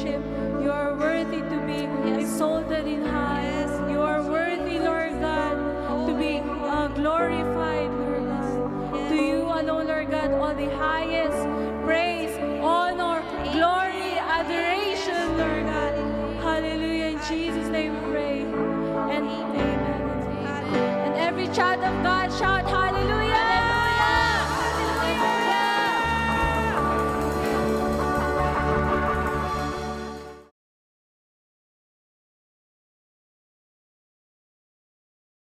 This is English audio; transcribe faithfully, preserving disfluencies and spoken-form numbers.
worship. You are worthy to be exalted in high. You are worthy, Lord God, to be uh, glorified, Lord God. To you alone, Lord God, all the highest praise, honor, glory, adoration, Lord God. Hallelujah. In Jesus' name we pray. And amen. And every child of God shout hallelujah.